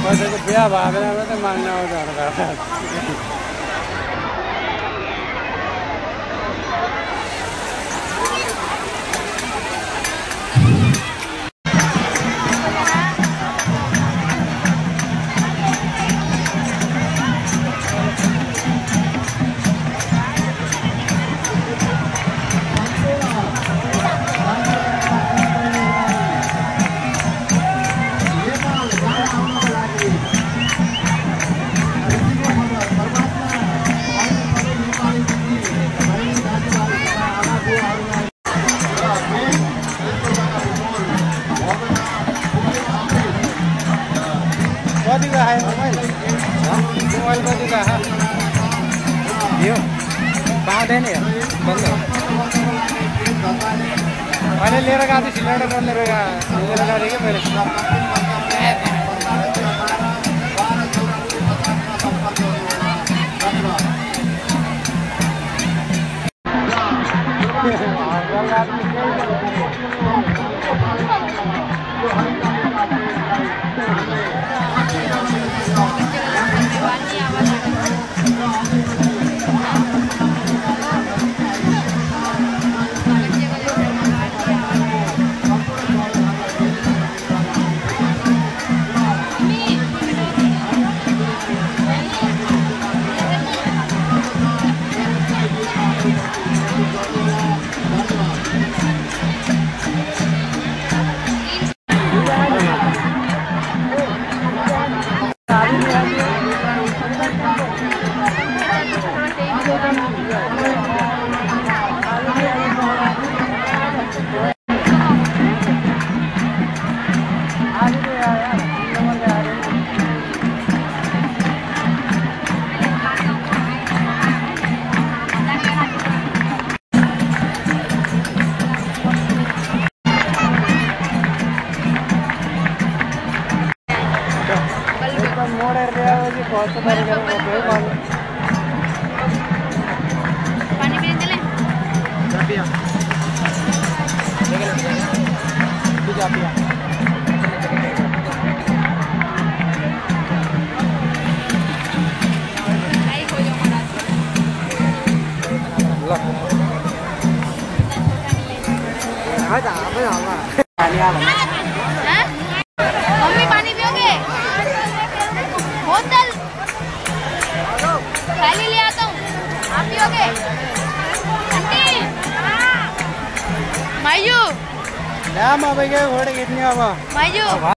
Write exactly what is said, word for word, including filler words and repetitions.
पैसाको बिहा भएको बेलामा त माग्न आउँछ कति का आयो मोबाइल मोबाइल कति का यो पाउँदैन यो बन्द अहिले लिएर गएको थिएँ सिलिन्डर बन्द लिएर लिएर गएको थिएँ कि मैले पानी पीने चले मम्मी पानी पियोगे? बोतल खाली ले आता हूँ, आप पियोगे? आंटी, मायू, क्या माँ भाई क्या घोड़े कितने आवा? मायू